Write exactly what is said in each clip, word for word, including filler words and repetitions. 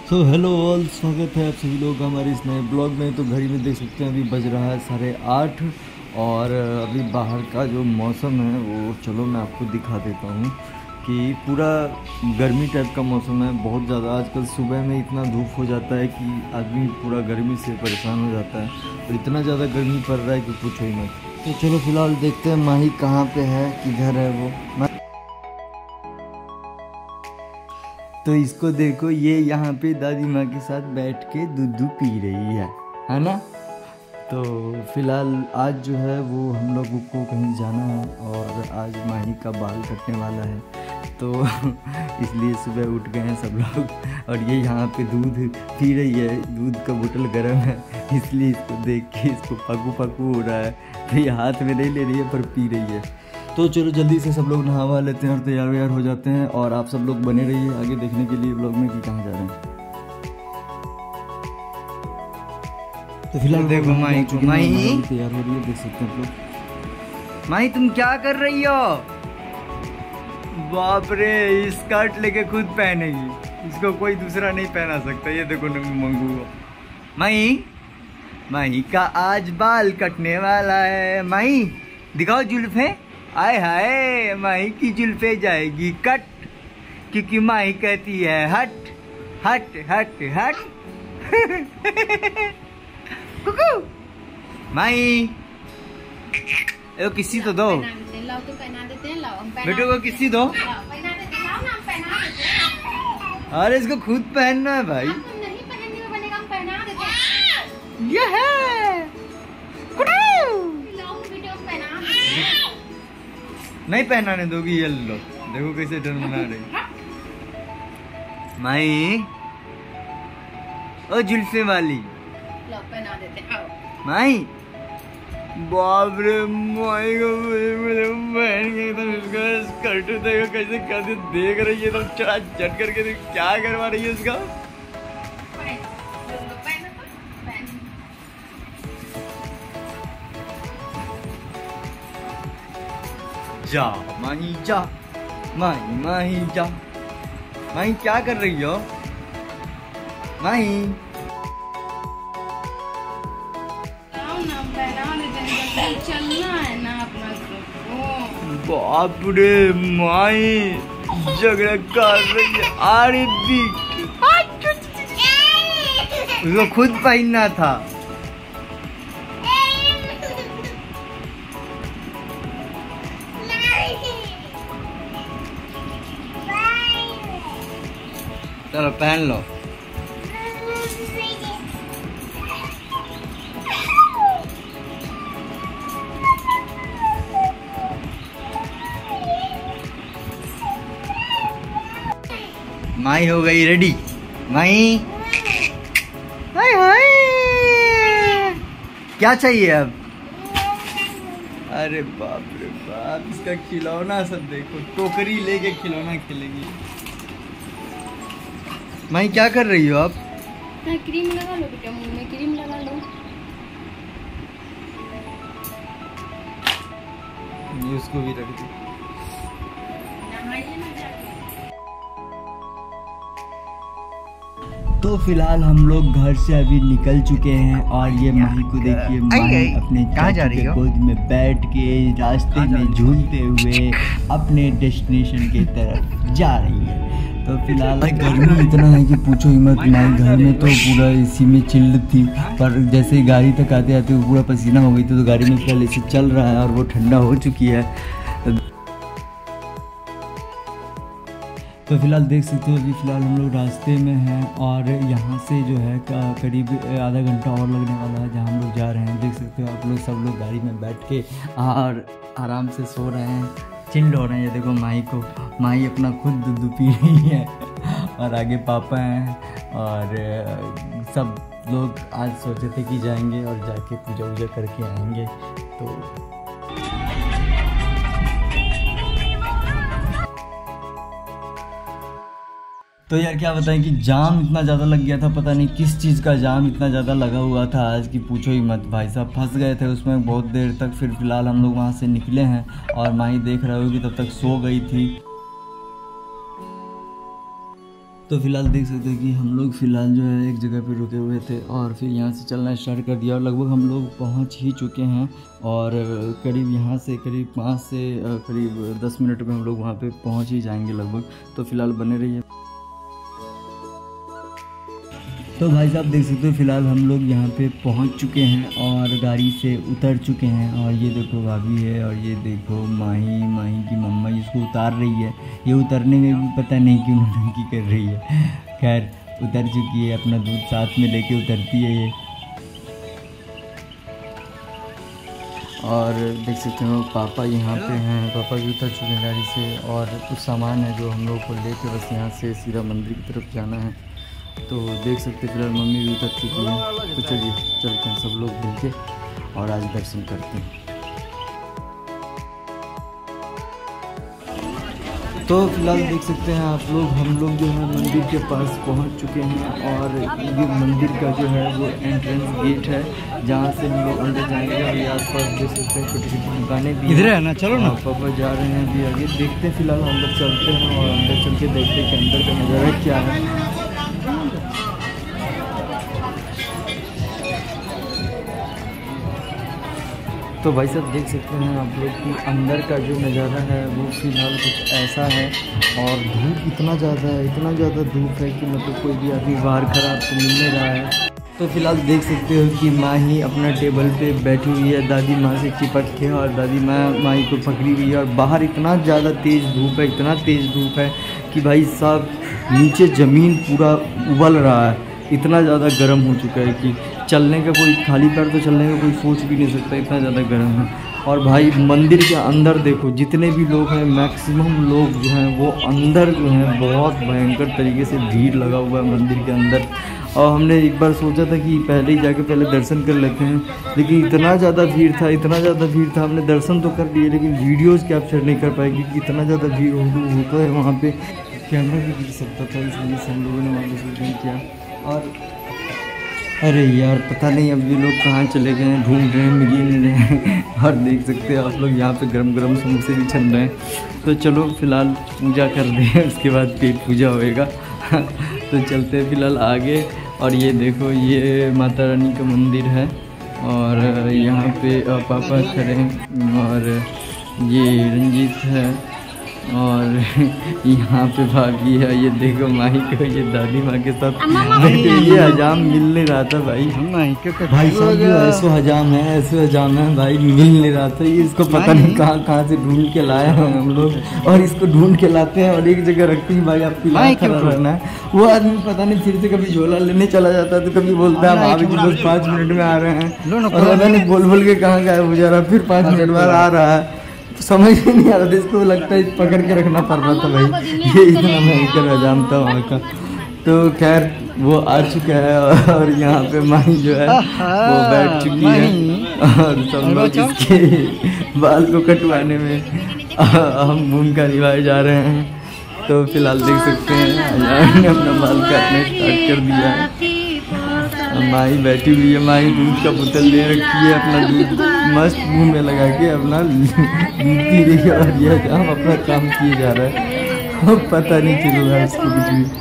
So hello all, स्वागत है आप सभी लोग का हमारे इस नए ब्लॉग में। तो घड़ी में देख सकते हैं अभी बज रहा है साढ़े आठ और अभी बाहर का जो मौसम है वो चलो मैं आपको दिखा देता हूँ कि पूरा गर्मी टाइप का मौसम है। बहुत ज़्यादा आजकल सुबह में इतना धूप हो जाता है कि आदमी पूरा गर्मी से परेशान हो जाता है और इतना ज़्यादा गर्मी पड़ रहा है कि पूछो ही मत। तो चलो फिलहाल देखते हैं माही कहाँ पे है, किधर है वो। तो इसको देखो, ये यहाँ पे दादी माँ के साथ बैठ के दूध पी रही है है ना। तो फिलहाल आज जो है वो हम लोगों को कहीं जाना है और आज माही का बाल कटने वाला है, तो इसलिए सुबह उठ गए हैं सब लोग। और ये यहाँ पे दूध पी रही है, दूध का बोतल गर्म है इसलिए इसको देख के इसको पकू पकू हो रहा है। तो ये हाथ में नहीं ले रही है पर पी रही है। तो चलो जल्दी से सब लोग नहावा लेते हैं और तैयार व्यार हो जाते हैं और आप सब लोग बने रहिए आगे देखने के लिए ब्लॉग में कि कहाँ जा रहे हैं। तो फिलहाल देखो माही को, माही तैयार हो रही है, देख सकते हैं आप लोग। माही तुम क्या कर रही हो? बाप रे, स्कर्ट लेके खुद पहनेगी, इसको कोई दूसरा नहीं पहना सकता। ये देखो मंगू माही, माही का आज बाल कटने वाला है। माही दिखाओ जुल्फे, आय हाय माही की जुल्फे जाएगी कट, क्योंकि माही कहती है हट हट हट हट। कुकू माही, ए किसी तो दो, बेटो को किसी दो। अरे इसको खुद पहनना है भाई। ये है नहीं पहनाने दोगी, ये लो देखो कैसे डर मना रही माही। ओ जुल्फे वाली पहना देते आओ। माही, बाप रे माही को पहन के एकदम इसका स्कर्ट देखो कैसे कैसे देख रही है, एकदम चढ़ा चढ़ करके देख क्या करवा रही है इसका। जा माही जा, माही माही जा। माही क्या कर रही हो माही? चलना है ना अपना। बाप रे माही झगड़ा कर रही है। अरे उसको खुद पहनना था। चलो पहन लो। माही हो गई रेडी। माही हाय हाय, क्या चाहिए अब? अरे बाप रे बाप, इसका खिलौना सब देखो, टोकरी लेके खिलौना खेलेगी। माही क्या कर रही हो आप? क्रीम लगा लो बेटा, मुंह में क्रीम लगा लो। ये उसको भी रख दी। तो फिलहाल हम लोग घर से अभी निकल चुके हैं और ये माही को देखिए, माही अपने कहाँ जा रही हो? गोद में बैठ के रास्ते में झूलते हुए अपने डेस्टिनेशन की तरफ जा रही है। तो फिलहाल गर्मी इतना है कि पूछो ही मत। माही घर में तो पूरा एसी में चिल्ड थी, पर जैसे गाड़ी तक आते आते वो पूरा पसीना हो गई थी। तो गाड़ी में फिलहाल एसी चल रहा है और वो ठंडा हो चुकी है। तो फिलहाल देख सकते हो अभी फ़िलहाल हम लोग रास्ते में हैं और यहाँ से जो है करीब आधा घंटा और लगने वाला है जहाँ हम लोग जा रहे हैं। देख सकते हो आप लोग, सब लोग गाड़ी में बैठ के और आराम से सो रहे हैं, चिल्ड हो रहे हैं। ये देखो माही को, माही अपना खुद दूध पी रही है और आगे पापा हैं और सब लोग आज सोचे थे कि जाएंगे और जाके पूजा वूजा करके आएंगे। तो तो यार क्या बताएं कि जाम इतना ज़्यादा लग गया था, पता नहीं किस चीज़ का जाम इतना ज़्यादा लगा हुआ था आज की पूछो ही मत। भाई साहब फंस गए थे उसमें बहुत देर तक। फिर फिलहाल हम लोग वहाँ से निकले हैं और माही देख रहे होगी तब तक सो गई थी। तो फिलहाल देख सकते हैं कि हम लोग फ़िलहाल जो है एक जगह पे रुके हुए थे और फिर यहाँ से चलना स्टार्ट कर दिया और लगभग हम लोग पहुँच ही चुके हैं। और करीब यहाँ से करीब पाँच से करीब दस मिनट में हम लोग वहाँ पे पहुँच ही जाएंगे लगभग। तो फिलहाल बने रहिए। तो भाई साहब देख सकते हो फ़िलहाल हम लोग यहाँ पे पहुँच चुके हैं और गाड़ी से उतर चुके हैं। और ये देखो भाभी है और ये देखो माही माही की मम्मा इसको उतार रही है। ये उतरने में भी पता नहीं क्यों नौटंकी कर रही है। खैर उतर चुकी है, अपना दूध साथ में लेके उतरती है ये। और देख सकते हो पापा यहाँ पे हैं, पापा भी उतर चुके हैं गाड़ी से। और कुछ सामान है जो हम लोग को लेके बस यहाँ से सीधा मंदिर की तरफ जाना है। तो देख सकते फिलहाल मम्मी भी उतर चुकी है। तो चलिए चलते हैं सब लोग मिलके और आज दर्शन करते हैं। तो फिलहाल देख सकते हैं आप लोग हम लोग जो है मंदिर के पास पहुंच चुके हैं। और ये मंदिर का जो है वो एंट्रेंस गेट है जहां से हम लोग अंदर जाएंगे। और ये आसपास देख सकते हैं छोटी छोटी दुकानें भी इधर है ना, चलो ना। पापा जा रहे हैं अभी आगे, देखते हैं फिलहाल अंदर चलते हैं और अंदर चल के देखते हैं कि अंदर का नज़ारा क्या है। तो भाई साहब देख सकते हैं आप लोग कि अंदर का जो नज़ारा है वो फ़िलहाल कुछ ऐसा है। और धूप इतना ज़्यादा है, इतना ज़्यादा धूप है कि मतलब कोई भी आदमी बाहर खड़ा आपको मिल नहीं रहा है। तो फिलहाल देख सकते हो कि माँ ही अपना टेबल पे बैठी हुई है दादी माँ से चिपट के। और दादी माँ माँ को पकड़ी हुई है। और बाहर इतना ज़्यादा तेज़ धूप है, इतना तेज़ धूप है कि भाई साहब नीचे ज़मीन पूरा उबल रहा है। इतना ज़्यादा गर्म हो चुका है कि चलने का कोई खाली पैर तो चलने का कोई सोच भी नहीं सकता, इतना ज़्यादा गर्म है। और भाई मंदिर के अंदर देखो जितने भी लोग हैं मैक्सिमम लोग जो हैं वो अंदर जो हैं बहुत भयंकर तरीके से भीड़ लगा हुआ है मंदिर के अंदर। और हमने एक बार सोचा था कि पहले ही जाके पहले दर्शन कर लेते हैं, लेकिन इतना ज़्यादा भीड़ था, इतना ज़्यादा भीड़ था। हमने दर्शन तो कर लिए लेकिन वीडियोज़ कैप्चर नहीं कर पाए क्योंकि इतना ज़्यादा भीड़ होता है वहाँ पर, कैमरा भी गिर सकता था। इसलिए हम लोगों ने वहाँ पर शूटिंग किया। और अरे यार पता नहीं अब ये लोग कहाँ चले गए हैं, ढूंढ रहे हैं, मिल नहीं रहे हैं। और देख सकते हैं आप लोग यहाँ पे गरम गरम समोसे भी छन रहे हैं। तो चलो फिलहाल पूजा कर दें, उसके बाद पेट पूजा होएगा। तो चलते हैं फिलहाल आगे। और ये देखो ये माता रानी का मंदिर है और यहाँ पे पापा खड़े हैं और ये रंजीत है और यहाँ पे भाभी है। ये देखो माही को ये दादी माँ के साथ ये हजाम मिल नहीं रहा था भाई। भाई साहब ये ऐसो हजाम है, ऐसो हजाम है भाई, मिल नहीं रहा था। ये इसको पता नहीं कहाँ कहाँ से ढूंढ के लाए हैं हम लोग। और इसको ढूंढ के लाते हैं और एक जगह रखते हैं भाई आपकी लाइफ खड़ा रहना है। वो आदमी पता नहीं फिर से कभी झोला लेने चला जाता है तो कभी बोलता है भाभी जी बस पाँच मिनट में आ रहे हैं। और पता नहीं बोल बोल के कहाँ गायब हो जा रहा, फिर पाँच मिनट बाद आ रहा है। समझ ही नहीं आ रहा था, इसको लगता है पकड़ के रखना पड़ रहा था भाई। ये इतना भयंकर हजाम था वहाँ का। तो खैर वो आ चुका है और यहाँ पे माही जो है वो बैठ चुकी है और सब लोग इसके बाल को कटवाने में हम भूमिका निभाए जा रहे हैं। तो फिलहाल देख सकते हैं अजान ने अपना बाल काटना स्टार्ट कर दिया है। माही बैठी हुई है, माही दूध का बोतल ले रखी है, अपना दूध मस्त मुंह में लगा के अपना दूध पी रही है। और यह काम अपना काम किए जा रहा है, पता नहीं चल रहा है इसको कुछ भी।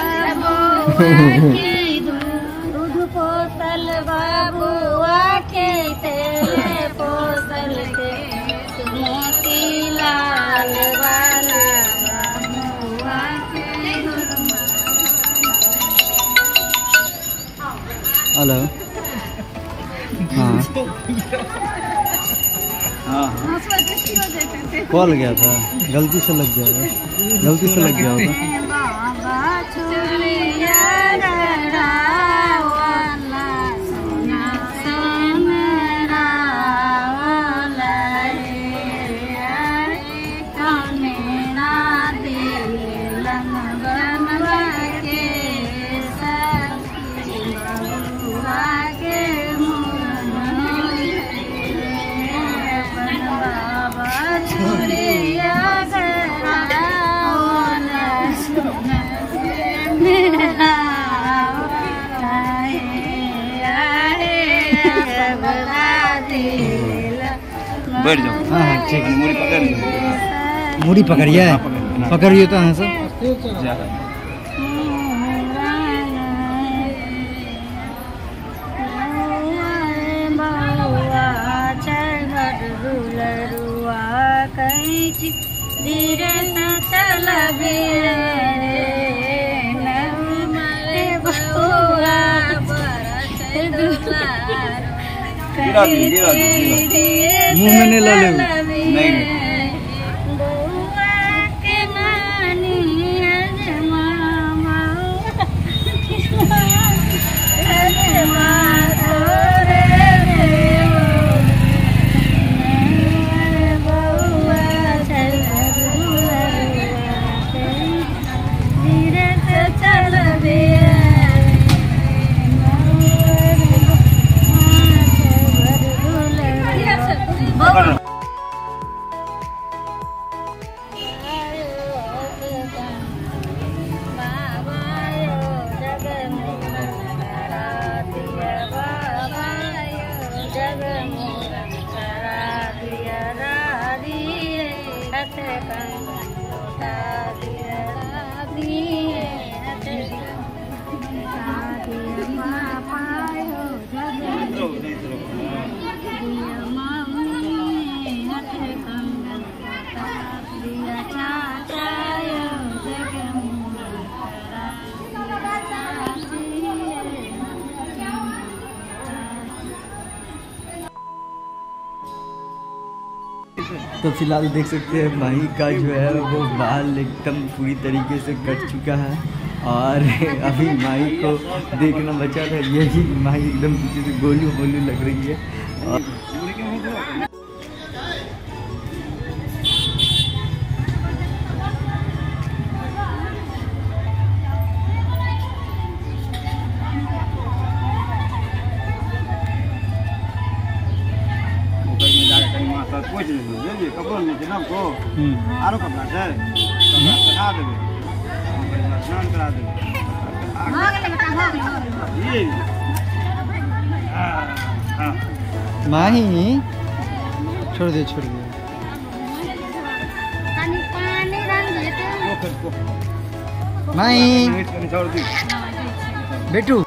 हेलो हाँ हाँ कॉल गया था, गलती से लग गया होगा, गलती से लग गया होगा। बैठ जाओ। हाँ हाँ ठीक है, मुड़ी पकड़ लो, मुड़ी पकड़िए, पकड़िए तो हाँ सर। बीच धीरे न चलबे नवमरे बहुआ बरस दुलार मुंह में नहीं ला ले नहीं तो फिलहाल देख सकते हैं माही का जो है वो बाल एकदम पूरी तरीके से कट चुका है और अभी माही को देखना बचा था, यही माही एकदम पीछे से गोलू गोलू लग रही है। और कपड़ों में जनाब को आरो कपड़ा है कपड़ा पहना देबे स्नान करा देबे हो गेले बेटा हो गेले ये हां माही छोड़ दे छोड़ दे पानी पानी रंग लेते को माही छोड़ दी बेटू।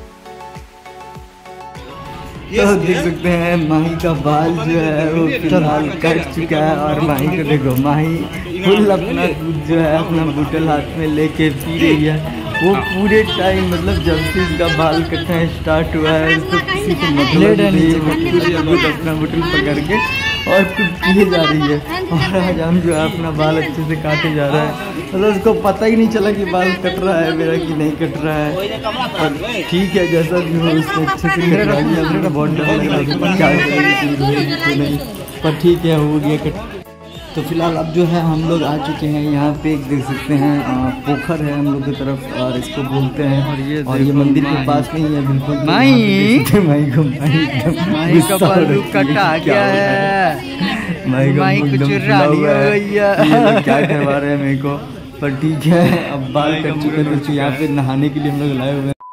तो देख सकते हैं माही का बाल जो है वो फिलहाल कट चुका है और माही को देखो, माही फुल अपना दूध जो है अपना बोतल हाथ में लेके पी रही है। वो पूरे टाइम मतलब जब से इसका बाल कटना स्टार्ट हुआ है तो किसी को मतलब नहीं, वो पूरे दूध अपना बोतल पकड़ के और खुद पिए जा रही है। और आज हम जो है अपना बाल अच्छे से काटे जा रहा है, मतलब उसको पता ही नहीं चला कि बाल कट रहा है मेरा कि नहीं कट रहा है। पर ठीक है जैसा भी हो उसको अच्छे से कटवा लिया। मेरा बहुत डर लग रहा है पर क्या करें नहीं, पर ठीक है हो गया कट। तो फिलहाल अब जो है हम लोग आ चुके हैं यहाँ पे, एक देख सकते हैं पोखर है हम लोग की तरफ और इसको बोलते हैं और ये और ये मंदिर के पास नहीं है बिल्कुल। माही माही को माही का बाल कटा गया है, माही कुछ रानी हो गई है, क्या करवा रहे हैं मेरे को। पर ठीक है अब बाल कट चुके तो यहाँ पे नहाने के लिए हम लोग लाए हुए हैं।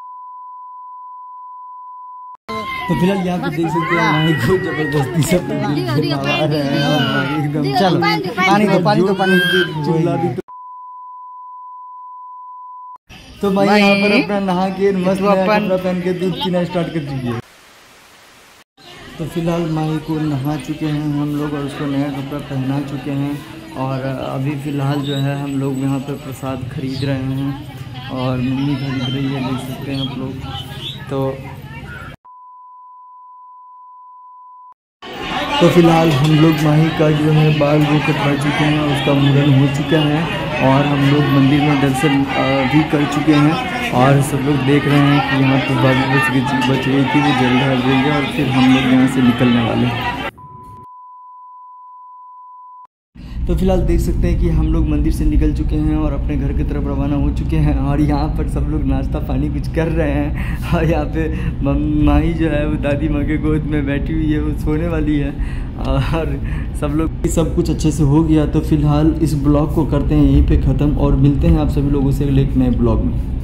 तो फिलहाल यहाँ पे देख सकते हैं माही को जबरदस्ती सब नहा रहे हैं और एकदम चलो पानी दो पानी दो पानी चिल्ला दी। तो भाई यहाँ पर अपना नहा के मस्त कपड़ा पहन के दूध पीना स्टार्ट कर चुकी है। तो फिलहाल माही को नहा चुके हैं हम लोग और उसको नया कपड़ा पहना चुके हैं और अभी फ़िलहाल जो है हम लोग यहाँ पर प्रसाद खरीद रहे हैं और मम्मी खरीद रही है, देख सकते हैं आप लोग। तो तो फिलहाल हम लोग माही का जो है बाल वो कटवा चुके हैं, उसका मुंडन हो चुका है और हम लोग मंदिर में दर्शन भी कर चुके हैं और सब लोग देख रहे हैं कि यहाँ पर बाल बच गई बच गई थी वो जल्द हट गई है और फिर हम लोग यहाँ से निकलने वाले हैं। तो फिलहाल देख सकते हैं कि हम लोग मंदिर से निकल चुके हैं और अपने घर की तरफ रवाना हो चुके हैं और यहाँ पर सब लोग नाश्ता पानी कुछ कर रहे हैं और यहाँ पे माही जो है वो दादी माँ के गोद में बैठी हुई है, वो सोने वाली है और सब लोग सब कुछ अच्छे से हो गया। तो फिलहाल इस ब्लॉग को करते हैं यहीं पे ख़त्म और मिलते हैं आप सभी लोगों से एक नए ब्लॉग में।